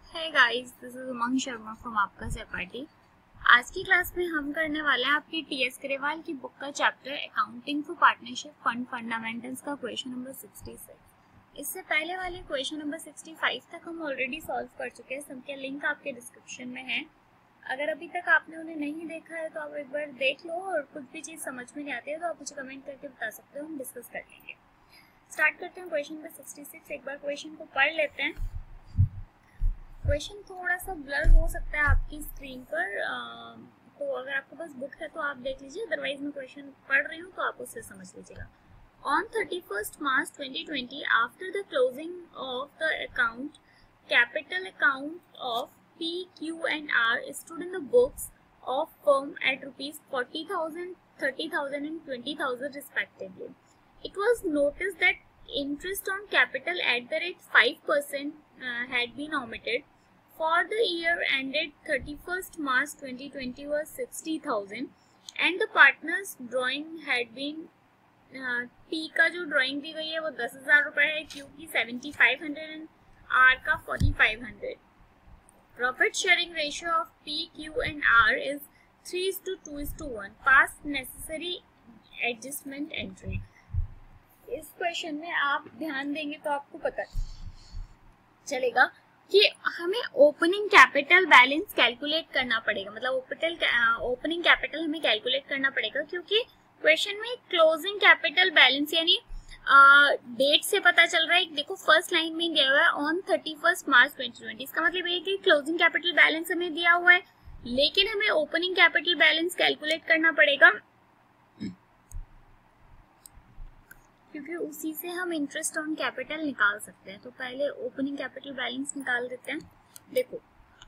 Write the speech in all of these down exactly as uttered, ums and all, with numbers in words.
Hey guys, this is Umang Sharma from आपका सहपाठी। आज की क्लास में हम करने वाले हैं आपकी टीएस ग्रेवाल की बुक का chapter accounting for partnership fund fundamentals का क्वेश्चन नंबर सिक्सटी सिक्स। इससे पहले वाले क्वेश्चन नंबर सिक्सटी फाइव तक हम ऑलरेडी सॉल्व कर चुके हैं। सबके लिंक आपके डिस्क्रिप्शन में है। अगर अभी तक आपने उन्हें नहीं देखा है तो आप एक बार देख लो, और कुछ भी चीज़ समझ में नहीं आती है तो आप मुझे कमेंट करके बता सकते हो, हम डिस्कस कर लेंगे। स्टार्ट करते हैं क्वेश्चन नंबर सिक्सटी सिक्स। एक बार क्वेश्चन को पढ़ लेते हैं। क्वेश्चन थोड़ा सा ब्लर हो सकता है आपकी स्क्रीन पर, आ, तो अगर आपके पास बुक है तो आप देख लीजिए, अदरवाइज मैं क्वेश्चन पढ़ रही हूँ तो आप उससे समझ लीजिएगा। On thirty first March twenty twenty, after the closing of the account, capital account of P, Q and R stood in the books of firm at rupees forty thousand, thirty thousand and twenty thousand respectively. It was noticed that interest on capital at the rate five percent uh, had been omitted. For the year ended thirty-first March twenty twenty was sixty thousand and the partners drawing had been uh, P का जो drawing दी गई है वो दस हजार रुपए है, Q की seventy five hundred and R का forty five hundred. Profit sharing ratio of P, Q and R is three is to two is to one. Pass necessary adjustment entry. इस क्वेश्चन में आप ध्यान देंगे तो आपको पता चलेगा कि हमें ओपनिंग कैपिटल बैलेंस कैलकुलेट करना पड़ेगा। मतलब ओपिटल ओपनिंग कैपिटल हमें कैलकुलेट करना पड़ेगा, क्योंकि क्वेश्चन में क्लोजिंग कैपिटल बैलेंस यानी डेट uh, से पता चल रहा है। देखो फर्स्ट लाइन में दिया हुआ है on thirty first March twenty twenty. इसका मतलब ये कि क्लोजिंग कैपिटल बैलेंस हमें दिया हुआ है, लेकिन हमें ओपनिंग कैपिटल बैलेंस कैलकुलेट करना पड़ेगा, क्योंकि उसी से हम इंटरेस्ट ऑन कैपिटल निकाल सकते हैं। तो पहले ओपनिंग कैपिटल बैलेंस निकाल देते हैं। देखो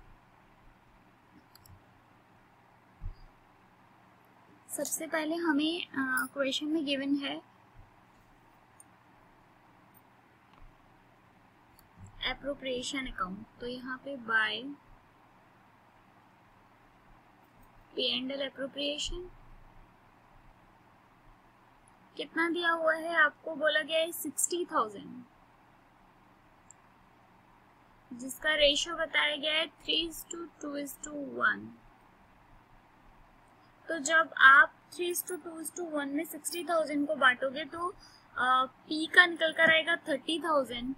सबसे पहले हमें क्वेश्चन uh, में गिवन है एप्रोप्रिएशन अकाउंट, तो यहाँ पे by P and L appropriation कितना दिया हुआ है, आपको बोला गया है सिक्सटी थाउजेंड, जिसका रेशियो बताया गया है three is to two is to to. One जब आप three is to two is to one one sixty thousand को बांटोगे तो पी का निकल कर आएगा थर्टी थाउजेंड,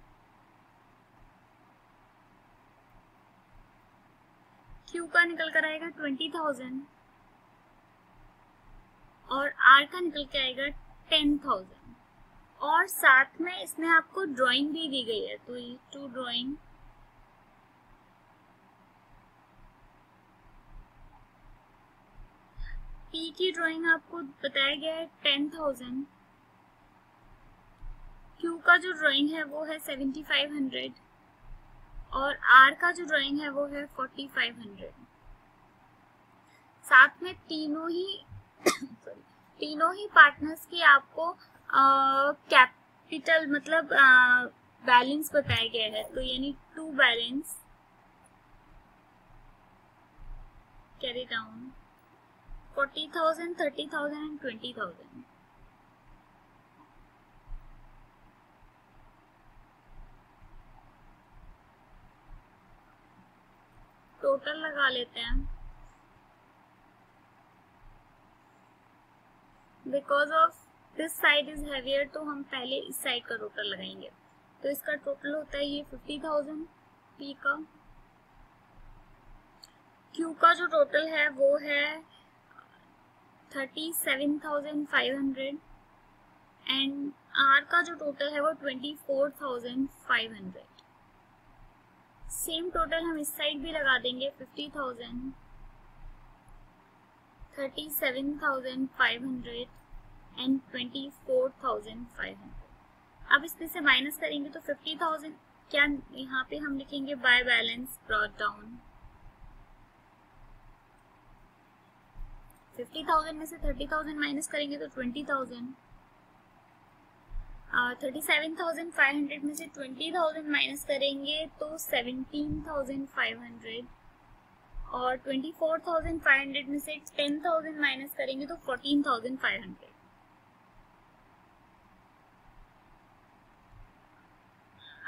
क्यू का निकल कर आएगा ट्वेंटी थाउजेंड और आर का निकल के आएगा टेन थाउजेंड। और साथ में इसमें आपको ड्राइंग भी दी गई है, तो ये टू ड्राइंग पी की ड्राइंग आपको बताया गया है टेन थाउजेंड, क्यू का जो ड्राइंग है वो है सेवेंटी फाइव हंड्रेड और आर का जो ड्राइंग है वो है फोर्टी फाइव हंड्रेड। साथ में तीनों ही सॉरी तीनों ही पार्टनर्स की आपको कैपिटल मतलब बैलेंस बताया गया है, तो यानी to balance carry down forty thousand, thirty thousand and twenty thousand. Total लगा लेते हैं। Because of this side is heavier, तो हम पहले इस साइड का टोटल लगाएंगे। तो इसका टोटल होता है ये फिफ्टी थाउजेंड पी का। क्यू का जो टोटल है वो है thirty seven thousand five hundred and R का जो टोटल है वो twenty four thousand five hundred. Same total हम इस साइड भी लगा देंगे, fifty thousand, thirty seven thousand five hundred and twenty four thousand five hundred. अब इसमें से माइनस करेंगे तो फिफ्टी थाउजेंड क्या यहाँ पे हम लिखेंगे by balance brought down. Fifty thousand में से थर्टी थाउजेंड माइनस करेंगे तो twenty thousand, thirty seven thousand five hundred में से ट्वेंटी थाउजेंड माइनस करेंगे तो सेवनटीन थाउजेंड फाइव हंड्रेड और twenty four thousand five hundred में से टेन थाउजेंड माइनस करेंगे तो फोर्टीन थाउजेंड फाइव हंड्रेड।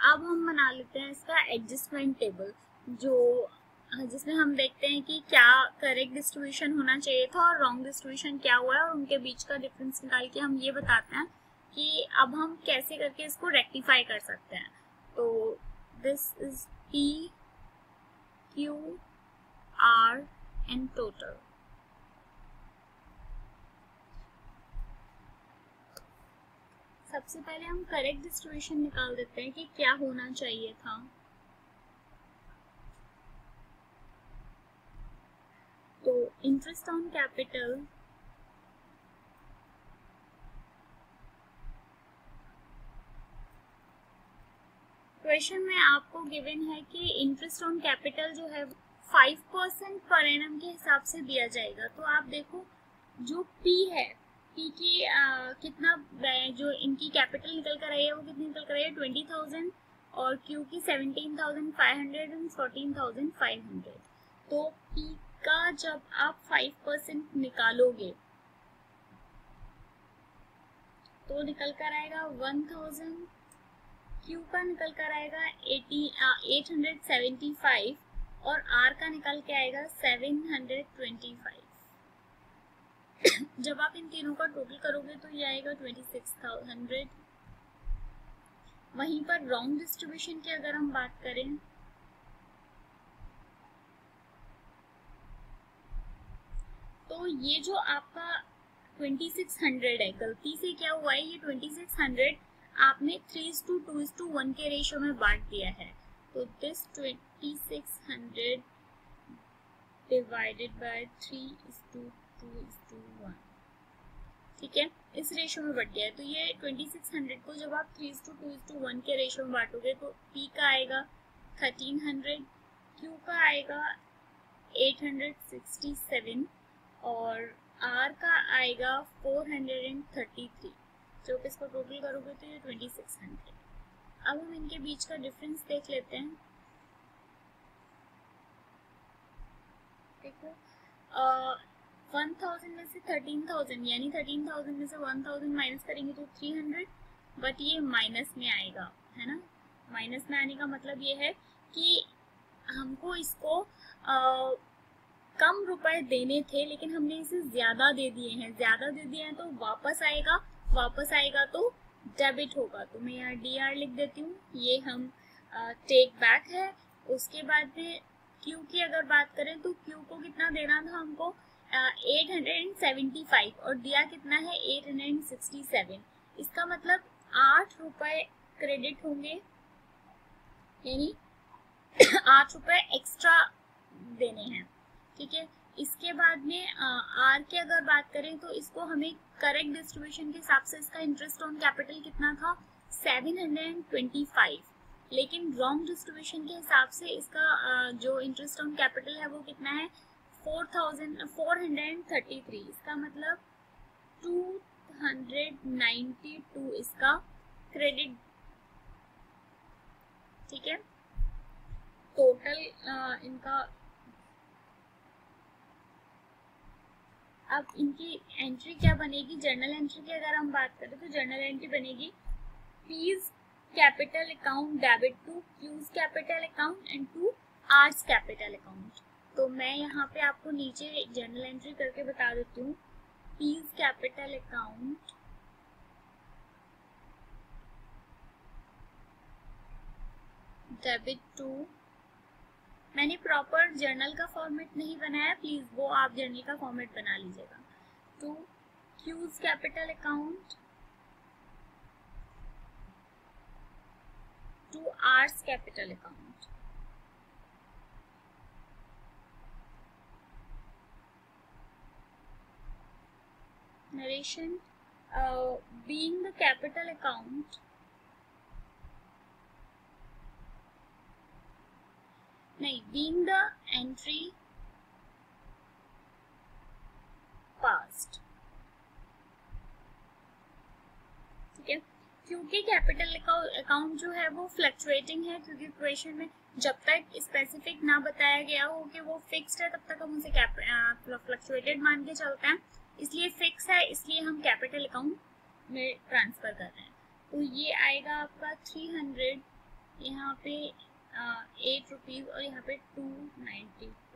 अब हम बना लेते हैं इसका एडजस्टमेंट टेबल, जो जिसमें हम देखते हैं कि क्या करेक्ट डिस्ट्रीब्यूशन होना चाहिए था और रॉन्ग डिस्ट्रीब्यूशन क्या हुआ है, और उनके बीच का डिफरेंस निकाल के हम ये बताते हैं कि अब हम कैसे करके इसको रेक्टिफाई कर सकते हैं। तो this is P Q R and total. सबसे पहले हम करेक्ट डिस्ट्रीब्यूशन निकाल देते हैं कि क्या होना चाहिए था। तो इंटरेस्ट ऑन कैपिटल क्वेश्चन में आपको गिवन है कि इंटरेस्ट ऑन कैपिटल जो है फाइव परसेंट पर एनम के हिसाब से दिया जाएगा। तो आप देखो जो पी है, पी की आ, कितना जो इनकी कैपिटल निकल कर आई है वो कितनी निकल कर आई है ट्वेंटी थाउजेंड, और क्यू की seventeen thousand five hundred and fourteen thousand five hundred. तो पी का जब आप फाइव परसेंट निकालोगे तो निकल कर आएगा वन थाउजेंड, क्यू का निकल कर आएगा eighty eight hundred seventy five, और आर का निकल के आएगा सेवन हंड्रेड ट्वेंटी फाइव। जब आप इन तीनों का टोटल करोगे तो ये आएगा ट्वेंटी सिक्स हंड्रेड। वहीं पर रॉन्ग डिस्ट्रीब्यूशन की अगर हम बात करें तो ये जो आपका ट्वेंटी सिक्स हंड्रेड है, गलती से क्या हुआ है, ये ट्वेंटी सिक्स हंड्रेड आपने three is to two is to one के रेशियो में बांट दिया है। तो this twenty six hundred divided by three is to two is to one, ठीक है, इस रेशियो में बढ़ गया है। तो ये ट्वेंटी सिक्स हंड्रेड को जब आप three is to two is to one के रेशियो में बांटोगे तो पी का आएगा थर्टीन हंड्रेड, क्यू का आएगा एट हंड्रेड सिक्सटी सेवन, और आर का आएगा फोर हंड्रेड थर्टी थ्री। जो कि इसको टोटल करोगे तो ये ट्वेंटी सिक्स हंड्रेड। अब हम इनके बीच का डिफरेंस देख लेते हैं। देखो वन थाउजेंड में से थर्टीन थाउजेंड यानी थर्टीन थाउजेंड में से वन थाउजेंड माइनस करेंगे तो थ्री हंड्रेड, बट ये माइनस में आएगा, है ना। माइनस में आने का मतलब ये है कि हमको इसको आ, कम रुपए देने थे लेकिन हमने इसे ज्यादा दे दिए हैं, ज्यादा दे दिए हैं तो वापस आएगा, वापस आएगा तो डेबिट होगा। तो मैं यहाँ डी आर लिख देती हूँ, ये हम टेक बैक है। उसके बाद में क्यू की अगर बात करें तो क्यू को कितना देना था हमको एट हंड्रेड सेवेंटी फाइव, और दिया कितना है एट हंड्रेड सिक्सटी सेवन। इसका मतलब आठ रुपए क्रेडिट होंगे, यानी आठ रुपए एक्स्ट्रा देने हैं, ठीक है। इसके बाद में आर की अगर बात करें तो इसको हमें करेक्ट डिस्ट्रीब्यूशन के हिसाब से इसका इंटरेस्ट ऑन कैपिटल कितना था सेवन हंड्रेड ट्वेंटी फाइव, लेकिन रॉन्ग डिस्ट्रीब्यूशन के हिसाब से इसका uh, जो इंटरेस्ट ऑन कैपिटल है वो कितना है four thousand four hundred thirty three. इसका मतलब टू हंड्रेड नाइन्टी टू इसका क्रेडिट, ठीक है। टोटल uh, इनका अब इनकी एंट्री क्या बनेगी, जर्नल एंट्री की अगर हम बात करें तो जर्नल एंट्री बनेगी P's capital account debit to Q's capital account and to R's capital account. तो मैं यहाँ पे आपको नीचे जर्नल एंट्री करके बता देती हूँ। P's capital account debit to, मैंने प्रॉपर जर्नल का फॉर्मेट नहीं बनाया, प्लीज वो आप जर्नल का फॉर्मेट बना लीजिएगा। To Q's capital account to R's capital account. Narration being the capital account नहीं being the entry past, ठीक है। क्योंकि कैपिटल अकाउंट जो है वो फ्लक्चुएटिंग है, क्योंकि इक्वेशन में जब तक स्पेसिफिक ना बताया गया हो कि वो फिक्स्ड है तब तक हम उसे फ्लक्चुएटेड मान के चलते हैं, इसलिए फिक्स है, इसलिए हम कैपिटल अकाउंट में ट्रांसफर कर रहे हैं। तो ये आएगा आपका थ्री हंड्रेड यहाँ पे एट रुपीज़ और यहाँ पे टू नाइन्टी टू।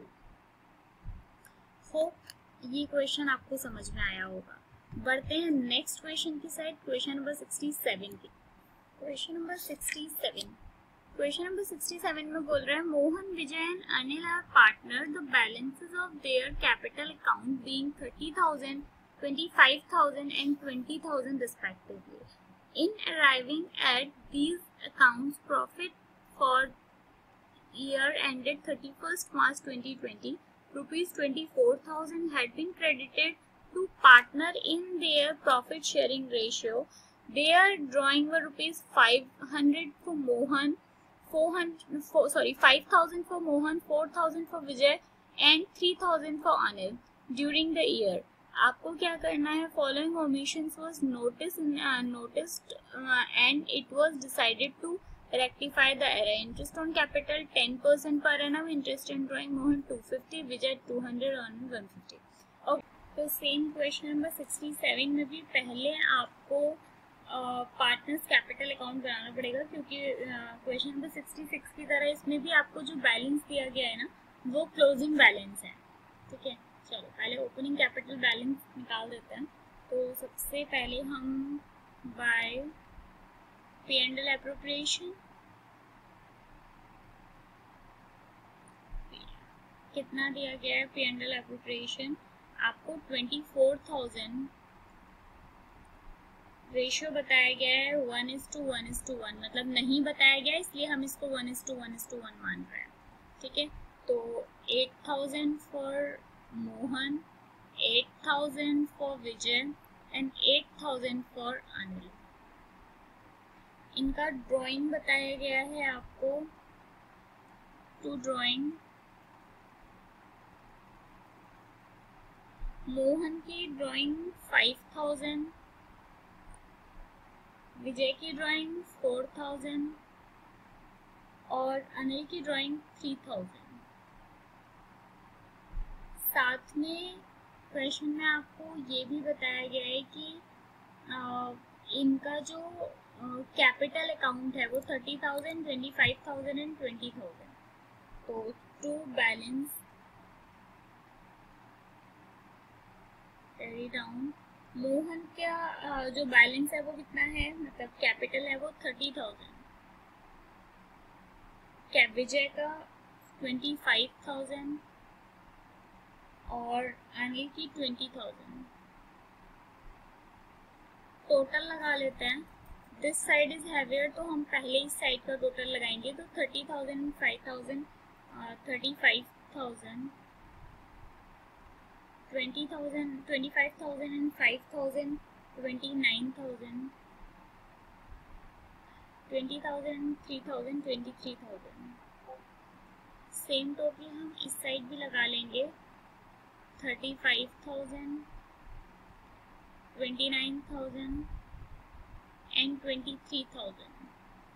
होप ये क्वेश्चन आपको समझ में आया होगा। बढ़ते हैं नेक्स्ट क्वेश्चन की side, question number sixty seven की। Question number sixty seven question number sixty seven में बोल रहा है Mohan, Vijay and Anil are partner, the balances of their capital account being thirty thousand, twenty five thousand and twenty thousand respectively. In arriving at these accounts, profit for year ended thirty-first March twenty twenty, rupees twenty-four thousand had been credited to partner in their profit sharing ratio. Their drawing were rupees five hundred for Mohan, four hundred for, sorry five thousand for Mohan, four thousand for Vijay and three thousand for Anil during the year. आपको क्या करना है, following omissions was noticed uh, noticed uh, and it was decided to rectify the error. Interest on capital ten percent per annum, interest on drawing Mohan two fifty, Vijay two hundred and one fifty. और तो same question number sixty seven में भी पहले आपको partners capital account बनाना पड़ेगा, क्योंकि question number sixty six की तरह इसमें भी आपको जो बैलेंस दिया गया है ना वो क्लोजिंग बैलेंस है। ठीक है, चलो पहले ओपनिंग कैपिटल बैलेंस निकाल देते हैं। तो सबसे पहले हम by P and L appropriation कितना दिया गया है, पी एंड एल एप्रोप्रिएशन आपको ट्वेंटी फोर थाउजेंड, रेशियो बताया गया है one is to one is to one, मतलब नहीं बताया गया इसलिए हम इसको one is to one is to one मान रहे हैं। ठीक है, तो eight thousand for Mohan, eight thousand for Vijay and eight thousand for Anil. इनका ड्राइंग बताया गया है आपको, टू ड्राइंग मोहन की ड्राइंग फाइव थाउजेंड, विजय की ड्राइंग फोर थाउजेंड और अनिल की ड्राइंग थ्री थाउजेंड। साथ में क्वेश्चन में आपको ये भी बताया गया है कि आ, इनका जो कैपिटल अकाउंट है वो thirty thousand, twenty five thousand and twenty thousand. तो to balance carry down, Mohan का जो बैलेंस है वो कितना है, मतलब कैपिटल है वो थर्टी थाउजेंड, कैप विजय का ट्वेंटी फाइव थाउजेंड और अनिल की ट्वेंटी थाउजेंड। टोटल लगा लेते हैं, दिस साइड इज हैवियर तो हम पहले इस साइड का टोटल लगाएंगे। तो thirty thousand, five thousand, thirty five thousand, twenty thousand, twenty five thousand and five thousand, twenty nine thousand, twenty thousand, three thousand, twenty three thousand. Same total हम इस side भी लगा लेंगे, thirty five thousand, twenty nine thousand and twenty three thousand.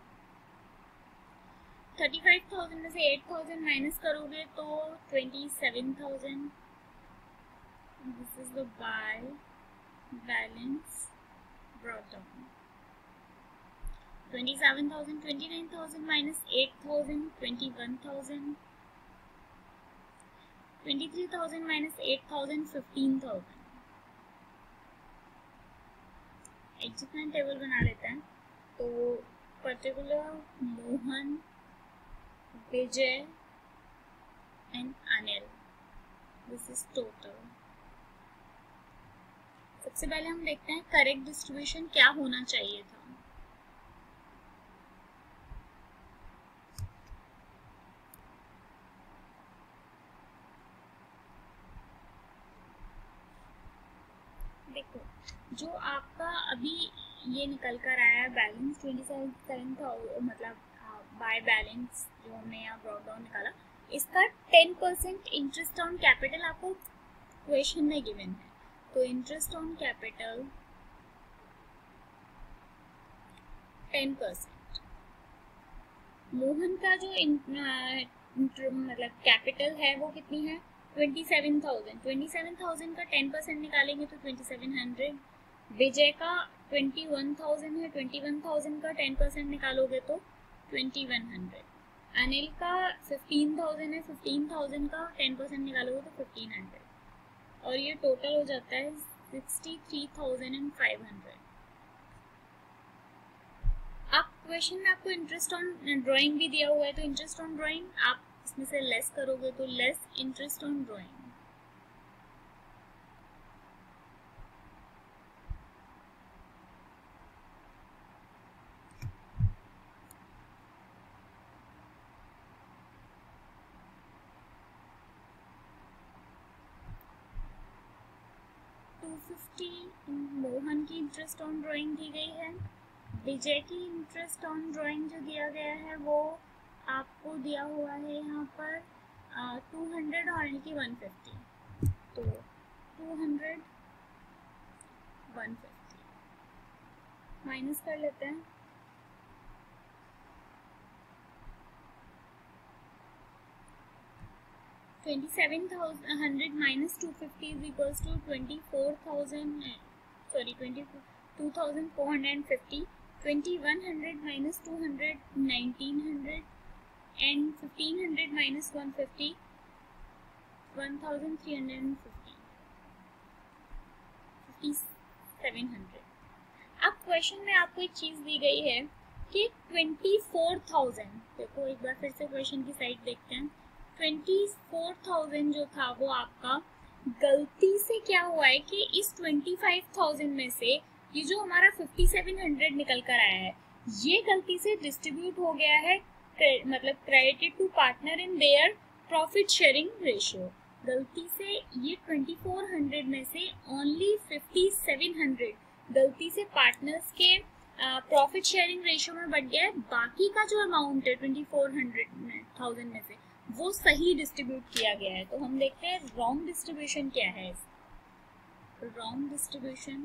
Thirty five thousand में से eight thousand minus करोगे तो twenty seven thousand. This is the by balance brought down. twenty-seven thousand, twenty-nine thousand minus eight thousand, twenty-one thousand, twenty-three thousand minus eight thousand, fifteen thousand. Adjustment table बना लेते हैं। तो particular Mohan, Vijay and Anil, this is total. सबसे पहले हम देखते हैं correct distribution क्या होना चाहिए था। देखो, जो आपका अभी ये निकल कर आया है बैलेंस ट्वेंटी सेवन थाउजेंड, मतलब बाय बैलेंस जो हमने यहाँ ब्रॉट डाउन निकाला, इसका ten percent interest on capital आपको क्वेश्चन में गिवन है। तो interest on capital ten percent. Mohan का जो मतलब कैपिटल है वो कितनी है, twenty seven thousand. Twenty seven thousand का टेन परसेंट निकालेंगे तो ट्वेंटी सेवन हंड्रेड। विजय का ट्वेंटी वन थाउजेंड है, ट्वेंटी वन थाउजेंड का टेन परसेंट निकालोगे तो ट्वेंटी वन हंड्रेड। अनिल का फिफ्टीन थाउजेंड है, फिफ्टीन थाउजेंड का टेन परसेंट निकालोगे तो फिफ्टीन हंड्रेड और ये टोटल हो जाता है sixty three thousand and five hundred. आप क्वेश्चन में आपको इंटरेस्ट ऑन ड्राइंग भी दिया हुआ है, तो इंटरेस्ट ऑन ड्राइंग आप इसमें से लेस करोगे तो less interest on drawing. Two fifty Mohan की इंटरेस्ट ऑन ड्राइंग दी गई है। विजय की इंटरेस्ट ऑन ड्राइंग जो दिया गया है वो आपको दिया हुआ है यहाँ पर टू हंड्रेड और अनिल की वन फिफ्टी, तो two hundred one fifty minus कर लेते हैं। Twenty seven thousand hundred minus two fifty is equals to twenty four thousand sorry twenty two thousand four hundred fifty. Twenty one hundred minus two hundred nineteen hundred and fifteen hundred minus one fifty one thousand three hundred fifty fifty seven hundred. अब question में आपको एक चीज़ दी गई है कि twenty four thousand, देखो एक बार फिर से क्वेश्चन की साइड देखते हैं। ट्वेंटी फोर थाउजेंड जो था वो आपका गलती से क्या हुआ है कि इस ट्वेंटी फाइव थाउजेंड में से ये जो हमारा फिफ्टी सेवन हंड्रेड निकल कर आया है ये गलती से डिस्ट्रीब्यूट हो गया है, मतलब credited to partner in their profit sharing ratio. गलती से ये ट्वेंटी फोर हंड्रेड में से ओनली फिफ्टी सेवन हंड्रेड गलती से पार्टनर्स के प्रॉफिट शेयरिंग रेशियो में बढ़ गया है। बाकी का जो अमाउंट है ट्वेंटी फोर हंड्रेड थाउजेंड में से वो सही डिस्ट्रीब्यूट किया गया है। तो हम देखते हैं रॉन्ग डिस्ट्रीब्यूशन क्या है। रॉन्ग डिस्ट्रीब्यूशन,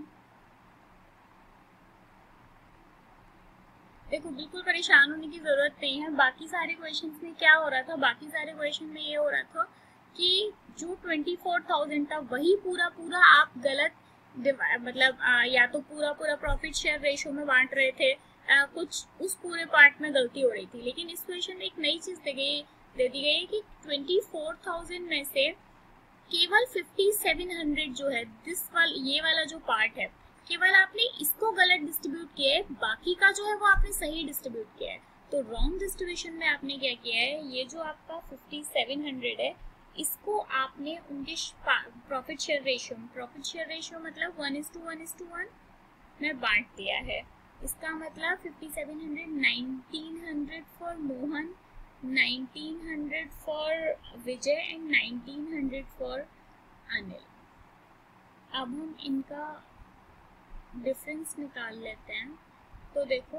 देखो बिल्कुल परेशान होने की जरूरत नहीं है। बाकी सारे क्वेश्चंस में क्या हो रहा था, बाकी सारे क्वेश्चन में ये हो रहा था कि जो ट्वेंटी फोर थाउजेंड था वही पूरा पूरा आप गलत मतलब आ, या तो पूरा पूरा प्रॉफिट शेयर रेशियो में बांट रहे थे, आ, कुछ उस पूरे पार्ट में गलती हो रही थी। लेकिन इस क्वेश्चन में एक नई चीज दे गई दे दी गई है कि ट्वेंटी फोर थाउजेंड में से केवल फिफ्टी सेवन हंड्रेड जो है दिस वाल ये वाला जो पार्ट है केवल आपने इसको गलत डिस्ट्रीब्यूट किया है, बाकी का जो है वो आपने सही डिस्ट्रीब्यूट किया है। तो रॉन्ग डिस्ट्रीब्यूशन में आपने क्या किया है, ये जो आपका फिफ्टी सेवन हंड्रेड है इसको आपने उनके profit share ratio profit share ratio मतलब one is to one is to one में बांट दिया है। इसका मतलब fifty seven hundred nineteen hundred for Mohan, nineteen hundred for Vijay and nineteen hundred for Anil. अब हम इनका डिफरेंस निकाल लेते हैं। तो देखो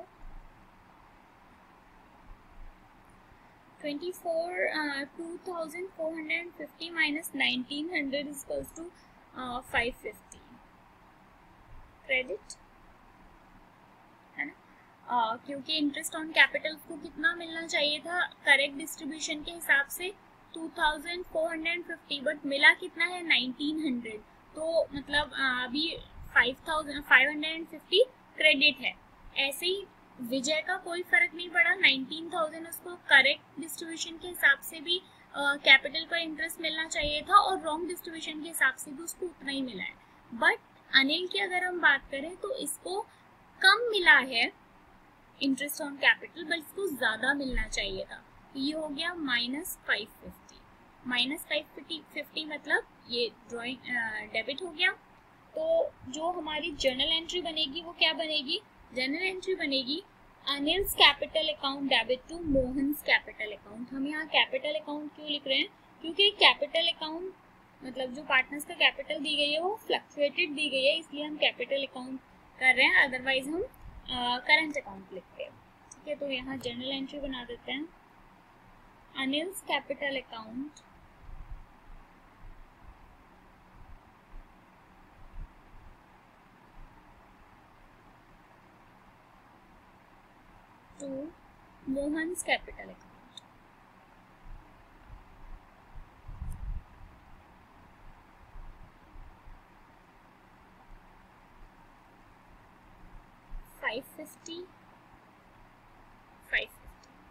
twenty four two thousand four hundred fifty minus nineteen hundred is equals to five fifty credit है ना, uh, क्योंकि इंटरेस्ट ऑन कैपिटल को कितना मिलना चाहिए था करेक्ट डिस्ट्रीब्यूशन के हिसाब से two thousand four hundred fifty, but मिला कितना है नाइनटीन हंड्रेड। तो मतलब uh, अभी five thousand five hundred fifty credit है। ऐसे ही विजय का कोई फर्क नहीं पड़ा, नाइनटीन थाउजेंड उसको करेक्ट डिस्ट्रीब्यूशन के हिसाब से भी कैपिटल uh, पर इंटरेस्ट मिलना चाहिए था और रॉन्ग डिस्ट्रीब्यूशन के हिसाब से भी उसको उतना ही मिला है। बट अनिल की अगर हम बात करें तो इसको कम मिला है इंटरेस्ट ऑन कैपिटल, बट इसको ज्यादा मिलना चाहिए था। ये हो गया minus five fifty minus five fifty मतलब ये ड्रॉइंग डेबिट हो गया। तो जो हमारी जर्नल एंट्री बनेगी वो क्या बनेगी, जर्नल एंट्री बनेगी Anil's capital account debit to Mohan's capital account. हम यहाँ कैपिटल अकाउंट क्यों लिख रहे हैं, क्योंकि कैपिटल अकाउंट मतलब जो पार्टनर्स का कैपिटल दी गई है वो फ्लक्चुएटेड दी गई है, इसलिए हम कैपिटल अकाउंट कर रहे हैं, अदरवाइज हम करंट अकाउंट लिखते हैं। ठीक है, तो यहाँ जर्नल एंट्री बना देते हैं Anil's capital account to Mohan's capital account. five fifty, five fifty.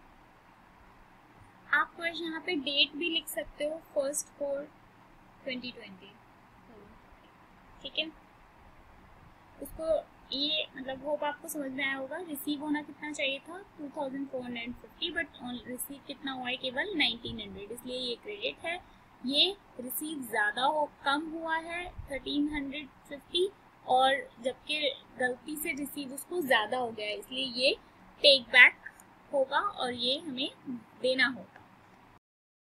यहाँ पे डेट भी लिख सकते हो, फर्स्ट फोर ट्वेंटी ट्वेंटी, ठीक है। उसको ये मतलब होप आपको समझ में आया होगा। रिसीव होना कितना चाहिए था, two thousand four hundred fifty, but receive कितना हुआ है, केवल नाइनटीन हंड्रेड, इसलिए ये क्रेडिट है। ये रिसीव ज़्यादा हो कम हुआ है थर्टीन हंड्रेड फिफ्टी, और जबकि गलती से रिसीव उसको ज़्यादा हो गया है, इसलिए ये टेक बैक होगा और ये हमें देना होगा।